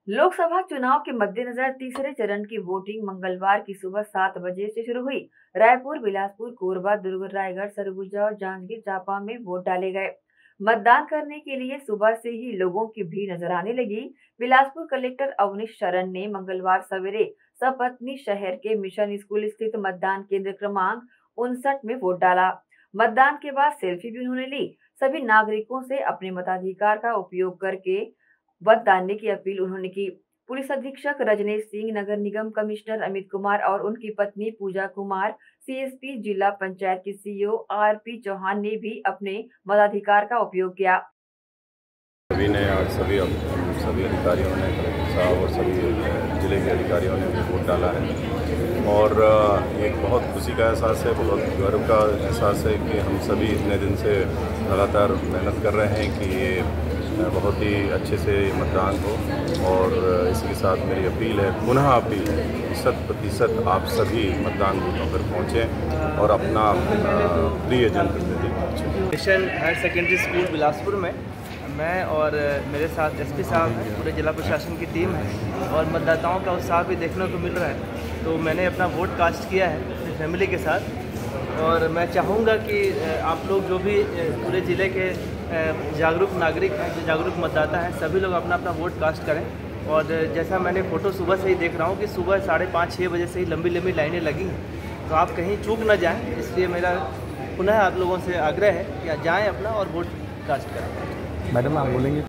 लोकसभा चुनाव के मद्देनजर तीसरे चरण की वोटिंग मंगलवार की सुबह 7 बजे से शुरू हुई। रायपुर, बिलासपुर, कोरबा, दुर्ग, रायगढ़, सरगुजा और जांजगीर चांपा में वोट डाले गए। मतदान करने के लिए सुबह से ही लोगों की भीड़ नजर आने लगी। बिलासपुर कलेक्टर अवनीश शरण ने मंगलवार सवेरे सपत्नी शहर के मिशन स्कूल स्थित मतदान केंद्र क्रमांक 59 में वोट डाला। मतदान के बाद सेल्फी भी उन्होंने ली। सभी नागरिकों से अपने मताधिकार का उपयोग करके वोट डालने की अपील उन्होंने की। पुलिस अधीक्षक रजनेश सिंह, नगर निगम कमिश्नर अमित कुमार और उनकी पत्नी पूजा कुमार, सीएसपी, जिला पंचायत के सीईओ आरपी चौहान ने भी अपने मताधिकार का उपयोग किया। सभी ने आज सभी अधिकारियों ने, कलेक्टर साहब और सभी जिले के अधिकारियों ने वोट डाला है और एक बहुत खुशी का एहसास है, बहुत गर्व का एहसास है कि हम सभी इतने दिन से लगातार मेहनत कर रहे हैं कि ये बहुत ही अच्छे से मतदान हो। और इसी के साथ मेरी अपील है, पुनः अपील है, 100% आप सभी मतदान बूथों पर पहुँचें और अपना प्रिय जनप्रतिनिधि पहुँचें। Mission higher secondary school Bilaspur में मैं और मेरे साथ एसपी साहब हैं, पूरे जिला प्रशासन की टीम है और मतदाताओं का उत्साह भी देखने को मिल रहा है। तो मैंने अपना वोट कास्ट किया है अपनी फैमिली के साथ और मैं चाहूँगा कि आप लोग जो भी पूरे ज़िले के जागरूक नागरिक हैं, जो जागरूक मतदाता हैं, सभी लोग अपना अपना वोट कास्ट करें। और जैसा मैंने फ़ोटो सुबह से ही देख रहा हूँ कि सुबह 5:30-6 बजे से ही लंबी लंबी लाइनें लगी हैं, तो आप कहीं चूक ना जाएँ। इसलिए मेरा पुनः आप लोगों से आग्रह है कि जाएँ अपना और वोट कास्ट करें। मैडम आप बोलेंगे।